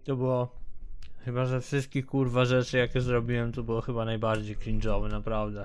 To było... Chyba, że wszystkich kurwa rzeczy jakie zrobiłem, to było chyba najbardziej cringe'owe, naprawdę.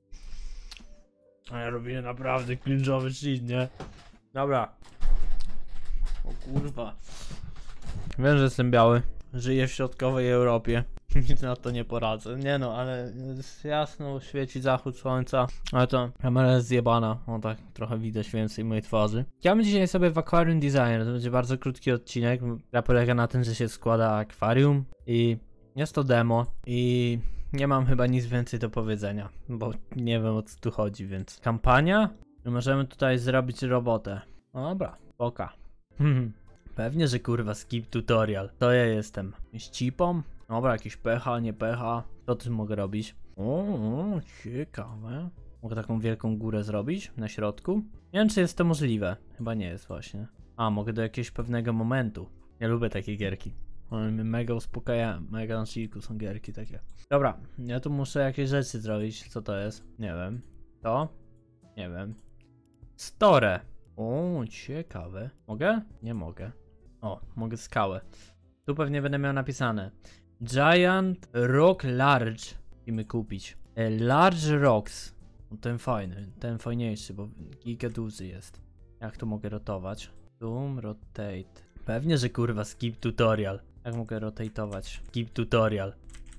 A ja robiłem naprawdę cringe'owy shit, nie? Dobra. O kurwa. Wiem, że jestem biały. Żyję w środkowej Europie. Nic na to nie poradzę. Nie no, ale jest jasno, świeci zachód słońca. Ale to kamera jest zjebana. O tak, trochę widać więcej mojej twarzy. Chciałbym dzisiaj sobie w Aquarium Designer. To będzie bardzo krótki odcinek. Gra polega na tym, że się składa akwarium i jest to demo i nie mam chyba nic więcej do powiedzenia, bo nie wiem o co tu chodzi, więc kampania? Możemy tutaj zrobić robotę. No dobra, oka. Pewnie, że kurwa skip tutorial. To ja jestem. Z cipą? Dobra, jakiś pecha, nie pecha. Co tu mogę robić? O, ciekawe. Mogę taką wielką górę zrobić na środku? Nie wiem, czy jest to możliwe. Chyba nie jest właśnie. A, mogę do jakiegoś pewnego momentu. Ja lubię takie gierki. One mnie mega uspokajają. Mega na chillku są gierki takie. Dobra, ja tu muszę jakieś rzeczy zrobić. Co to jest? Nie wiem. To? Nie wiem. Store. O, ciekawe. Mogę? Nie mogę. O, mogę skałę. Tu pewnie będę miał napisane Giant Rock Large. Musimy kupić. Large Rocks. No, ten fajny, ten fajniejszy, bo giga duży jest. Jak to mogę rotować? Zoom, rotate. Pewnie, że kurwa skip tutorial. Jak mogę rotować? Skip tutorial.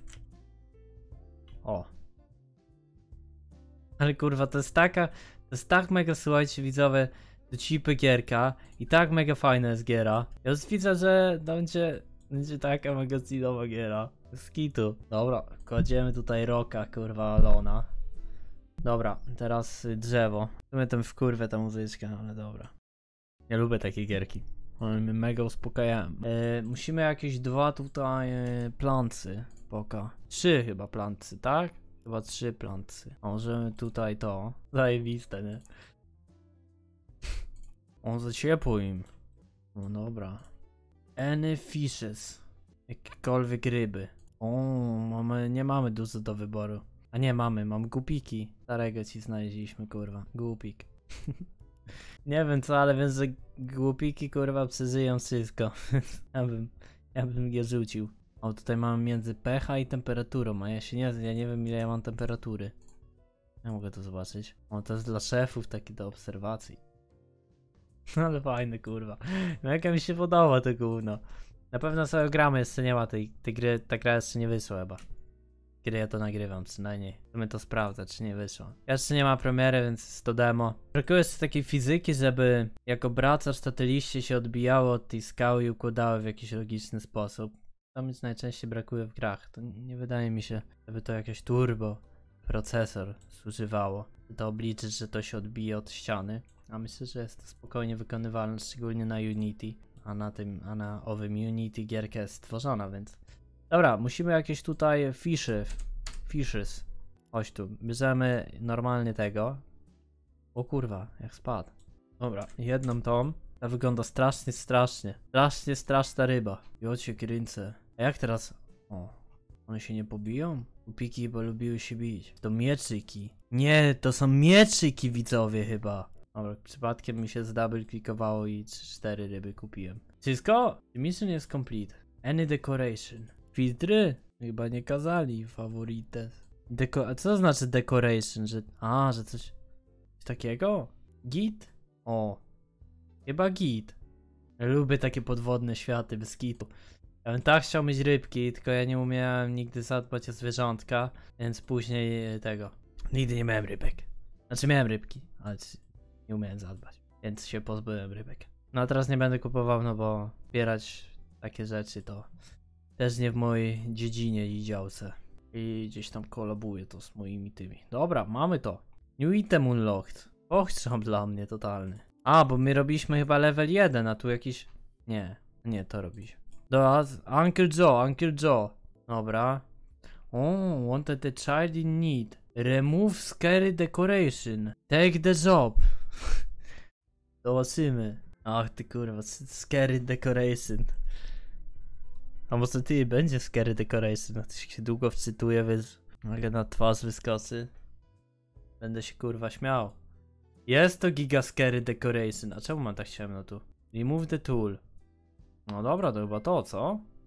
O. Ale kurwa, to jest tak mega, słuchajcie widzowie, do cipy gierka i tak mega fajna jest giera. Ja już widzę, że będzie taka mega chillowa giera. Skitu. Dobra, kładziemy tutaj roka, kurwa, Alona. Dobra, teraz drzewo. W sumie ten wkurwę ta muzyczka, ale dobra. Ja lubię takie gierki. One mnie mega uspokajają. Musimy jakieś dwa tutaj plancy. Poka. 3 chyba plancy, tak? Chyba 3 plancy. Możemy tutaj to. Zajebiste, nie? On za ciepło im. No dobra. Any fishes. Jakiekolwiek ryby. O, nie mamy dużo do wyboru. A nie mamy, mam głupiki. Starego ci znaleźliśmy, kurwa. Głupik. Nie wiem co, ale wiem, że głupiki kurwa przeżyją wszystko. ja bym je rzucił. O, tutaj mamy między pH i temperaturą, a ja nie wiem ile ja mam temperatury. Ja mogę to zobaczyć. O, to jest dla szefów taki do obserwacji. Ale fajny kurwa. No jaka mi się podoba to gówno. Na pewno sobie gramy, jeszcze nie ma tej gry, ta gra jeszcze nie wyszła chyba. Kiedy ja to nagrywam przynajmniej. Chcemy to sprawdzać, czy nie wyszło. Jeszcze nie ma premiery, więc jest to demo. Brakuje jeszcze takiej fizyki, żeby jak obracasz, to te liście się odbijało od tej skały i układały w jakiś logiczny sposób. To mi najczęściej brakuje w grach. To nie wydaje mi się, żeby to jakiś turbo procesor zużywało. To obliczyć, że to się odbije od ściany. A myślę, że jest to spokojnie wykonywalne, szczególnie na Unity. A na owym Unity gierka jest stworzona, więc... Dobra, musimy jakieś tutaj fishes. Chodź tu, bierzemy normalnie tego. O kurwa, jak spadł. Dobra, jedną tą. Ta wygląda strasznie. Strasznie straszna ryba. Jocie kręcę. A jak teraz? O, one się nie pobiją? Upiki, bo lubiły się bić. To mieczyki. Nie, to są mieczyki widzowie chyba. Dobra, przypadkiem mi się zdouble klikowało i 4 ryby kupiłem. Wszystko? Mission jest complete. Any decoration. Filtry? Chyba nie kazali. Favorites. A co to znaczy decoration? Że coś takiego? Git? O. Chyba git. Lubię takie podwodne światy bez gitu. Ja bym tak chciał mieć rybki, tylko ja nie umiałem nigdy zadbać o zwierzątka, więc później tego. Nigdy nie miałem rybek. Znaczy miałem rybki, ale nie umiałem zadbać. Więc się pozbyłem rybek. No a teraz nie będę kupował, no bo zbierać takie rzeczy to też nie w mojej dziedzinie i działce. I gdzieś tam kolabuję to z moimi tymi. Dobra, mamy to. New item unlocked. Ochrzam dla mnie totalny. A, bo my robiliśmy chyba level 1, a tu jakiś... Nie, to robisz. Do Uncle Joe. Dobra. O, wanted the child in need. Remove scary decoration. Take the job. Zobaczymy. Ach ty kurwa, scary decoration. A może ty będzie scary decoration? No to się długo wczytuje, więc nagle na twarz wyskoczy. Będę się kurwa śmiał. Jest to giga scary decoration. A czemu mam tak ciemno tu? Remove the tool. No dobra, to chyba to, co?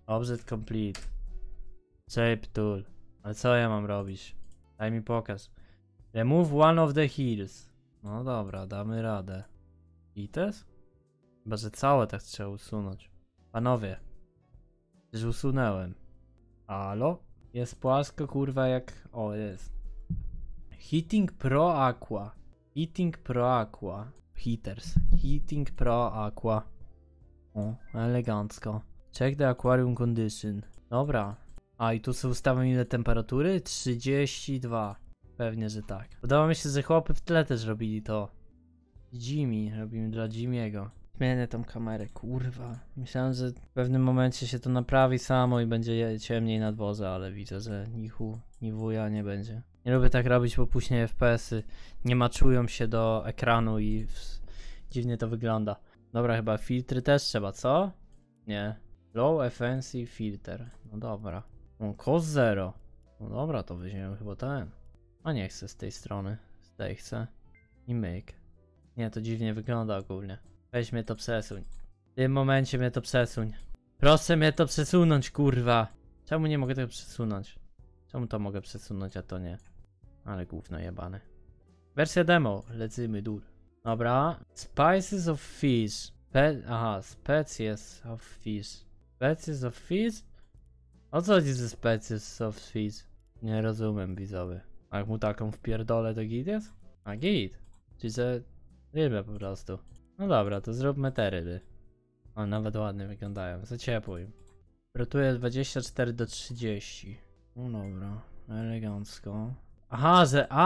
Object complete. Shape tool. Ale co ja mam robić? Daj mi pokaz. Remove one of the hills. No dobra, damy radę. Ites? Chyba, że całe tak trzeba usunąć. Panowie. Już usunęłem. Halo? Jest płasko, kurwa, jak... O, jest. Heating Pro Aqua. Heating Pro Aqua. Heaters. Heating Pro Aqua. O, elegancko. Check the aquarium condition. Dobra. A i tu są ustawione ile temperatury? 32. Pewnie, że tak. Podoba mi się, że chłopy w tle też robili to. Jimmy. Robimy dla Jimmy'ego. Zmienię tą kamerę, kurwa. Myślałem, że w pewnym momencie się to naprawi samo i będzie ciemniej na dworze, ale widzę, że ni wuja nie będzie. Nie lubię tak robić, bo później FPS-y nie maczują się do ekranu i dziwnie to wygląda. Dobra, chyba filtry też trzeba, co? Nie. Low FNC filter. No dobra. O, cost 0. No dobra, to weźmiemy chyba ten. A nie chcę z tej strony. Z tej chcę. I myk. Nie, to dziwnie wygląda ogólnie. Weź mnie to przesuń. W tym momencie mnie to przesuń. Proszę mnie to przesunąć, kurwa. Czemu nie mogę tego przesunąć? Czemu to mogę przesunąć, a to nie? Ale gówno jebane. Wersja demo. Lecimy dur. Dobra. Spices of fish. Aha, species of fish. Species of fish? O co chodzi ze species of fish? Nie rozumiem, widzowie. A jak mu taką wpierdolę, to git jest? A git. Czyli że rybę po prostu. No dobra, to zróbmy te ryby. O, nawet ładnie wyglądają. Za ciepło im. Temperatura 24 do 30. No dobra, elegancko. Aha,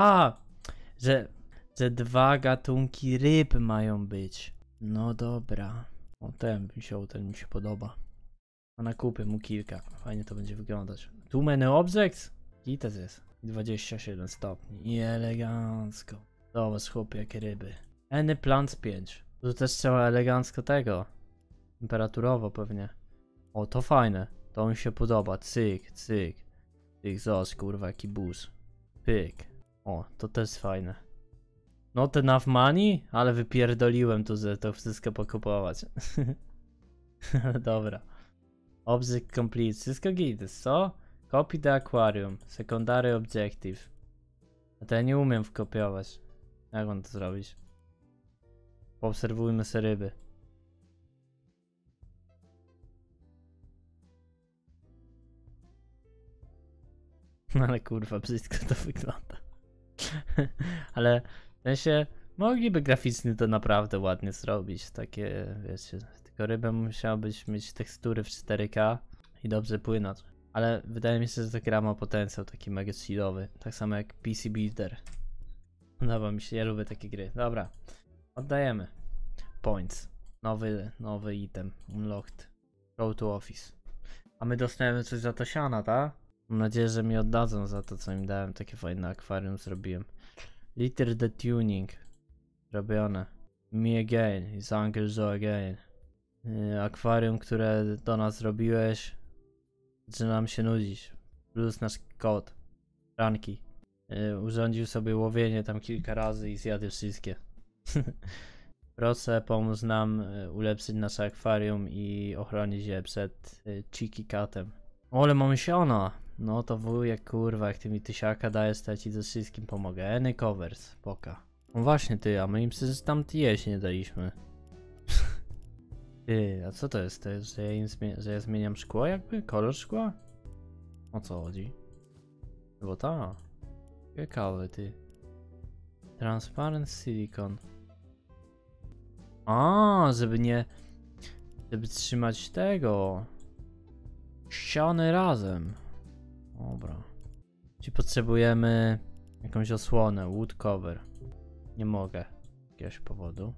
że dwa gatunki ryb mają być. No dobra. O, ten mi się podoba. A na kupie mu kilka. Fajnie to będzie wyglądać. Too many objects? Gites jest. 27 stopni. I elegancko. Zobacz, chłopie, jakie ryby. Any plants 5. Tu też trzeba elegancko tego. Temperaturowo pewnie. O, to fajne. To mi się podoba. Cyk, cyk. Cyk, zobacz, kurwa, jaki bus. Pyk. O, to też fajne. Not enough money? Ale wypierdoliłem tu, że to wszystko pokupować. Dobra. Object complete. Wszystko git, co? Copy the aquarium. Secondary objective. A to ja nie umiem wkopiować. Jak mam to zrobić? Poobserwujmy se ryby. Ale kurwa, brzydko to wygląda. Ale w sensie mogliby graficznie to naprawdę ładnie zrobić. Takie, wiecie, tylko ryba musiała mieć tekstury w 4K i dobrze płynąć. Ale wydaje mi się, że ta gra ma potencjał taki mega chillowy. Tak samo jak PC Builder. Podoba mi się, ja lubię takie gry. Dobra, oddajemy. Points. Nowy item. Unlocked. Go to office. A my dostajemy coś za to siana, tak? Mam nadzieję, że mi oddadzą za to, co im dałem. Takie fajne akwarium zrobiłem. Litter the tuning. Robione. Me again. Is Uncle Joe again. Akwarium, które do nas zrobiłeś. Zaczyna nam się nudzić. Plus nasz kot. Ranki. Urządził sobie łowienie tam kilka razy i zjadł wszystkie. Proszę pomóc nam ulepszyć nasze akwarium i ochronić je przed cheeky catem. O, ale mamy siana. No to wujek, kurwa, jak ty mi tysiaka dajesz, to ja ci ze wszystkim pomogę. Any covers, poka. No właśnie ty, a my im przecież tam jeść nie daliśmy. Ty, a co to jest? To jest, że ja zmieniam szkło jakby? Kolor szkła? O co chodzi? Bo ta. Ciekawe ty. Transparent silicon. A, żeby trzymać tego. Ściany razem. Dobra. Czy potrzebujemy jakąś osłonę? Wood cover. Nie mogę. Z jakiegoś powodu.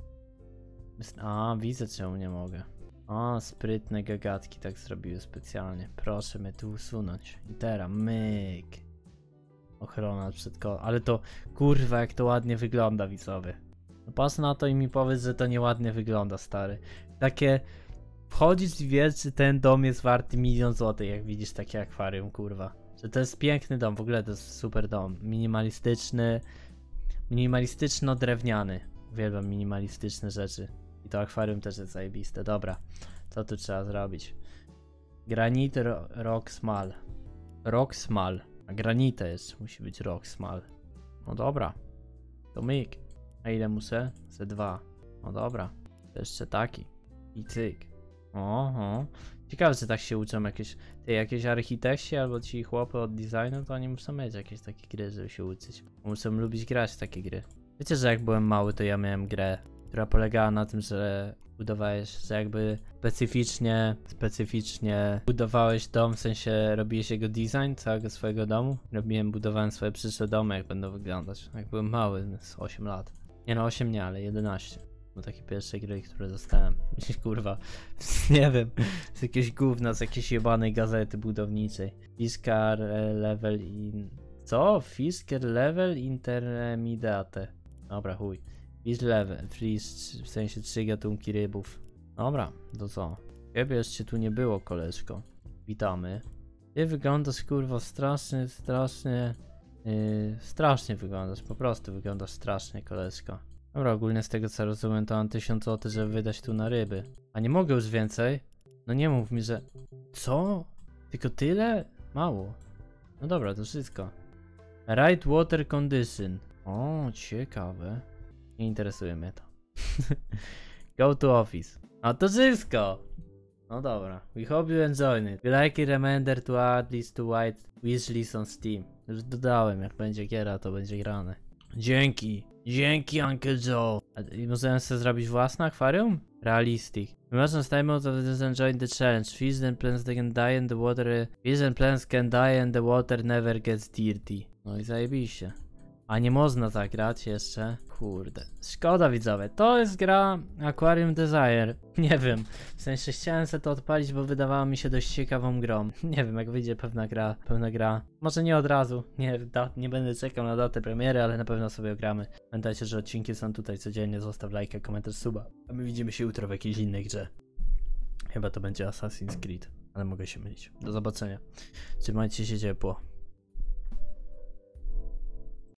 A, widzę czemu nie mogę. A, sprytne gagatki tak zrobiły specjalnie. Proszę mnie tu usunąć. I teraz myk. Ochrona przed ale to kurwa jak to ładnie wygląda, widzowie. No pas na to i mi powiedz, że to nieładnie wygląda, stary. Takie wchodzisz i wiesz, że ten dom jest warty 1 000 000 złotych, jak widzisz takie akwarium, kurwa. Że to jest piękny dom, w ogóle to jest super dom. Minimalistyczny, minimalistyczno-drewniany. Uwielbiam minimalistyczne rzeczy. I to akwarium też jest zajebiste. Dobra, co tu trzeba zrobić? Rock Small. Rock Small. A granita jest, musi być Rock Small. No dobra. To myk. A ile muszę? Ze 2. No dobra. To jeszcze taki. I cyk. Oho. Ciekawe, czy tak się uczą jakieś architekci albo ci chłopy od designu, to oni muszą mieć jakieś takie gry, żeby się uczyć. Muszą lubić grać w takie gry. Wiecie, że jak byłem mały, to ja miałem grę, która polegała na tym, że budowałeś, że jakby specyficznie budowałeś dom, w sensie robiłeś jego design całego swojego domu. Budowałem swoje przyszłe domy, jak będą wyglądać. Jak byłem mały, z 8 lat. Nie no, 8 nie, ale 11. No takie pierwsze gry, które dostałem. Kurwa, nie wiem, z jakiegoś gówna, z jakiejś jebanej gazety budowniczej. Fisker Level in... Co? Fisker Level Intermediate. Dobra, chuj. Fish Level, Fish, w sensie 3 gatunki rybów. Dobra, to co? Ciebie jeszcze tu nie było, koleżko. Witamy. Ty wyglądasz, kurwa, strasznie wyglądasz, po prostu wyglądasz strasznie, koleżko. Dobra, ogólnie z tego co rozumiem, to mam 1000 zł, żeby wydać tu na ryby. A nie mogę już więcej? No nie mów mi, że... Co? Tylko tyle? Mało. No dobra, to wszystko. Right water condition. O, ciekawe. Nie interesuje mnie to. Go to office. A to wszystko! No dobra. We hope you enjoyed it. We like it, reminder to add this to white wishlist on Steam. Już dodałem, jak będzie giera, to będzie grane. Dzięki. Dzięki, Uncle Joe. I możemy sobie zrobić własne akwarium? Realistic. We must time out of this enjoying the challenge. Fish and plants can die and the water... Fish and plants can die and the water never gets dirty. No i zajebiście. A nie można tak grać jeszcze? Kurde. Szkoda, widzowie. To jest gra Aquarium Desire. Nie wiem. W sensie chciałem sobie to odpalić, bo wydawała mi się dość ciekawą grą. Nie wiem, jak wyjdzie pełna gra. Może nie od razu. Nie będę czekał na datę premiery, ale na pewno sobie gramy. Pamiętajcie, że odcinki są tutaj codziennie. Zostaw lajka, komentarz, suba. A my widzimy się jutro w jakiejś innej grze. Chyba to będzie Assassin's Creed. Ale mogę się mylić. Do zobaczenia. Trzymajcie się ciepło.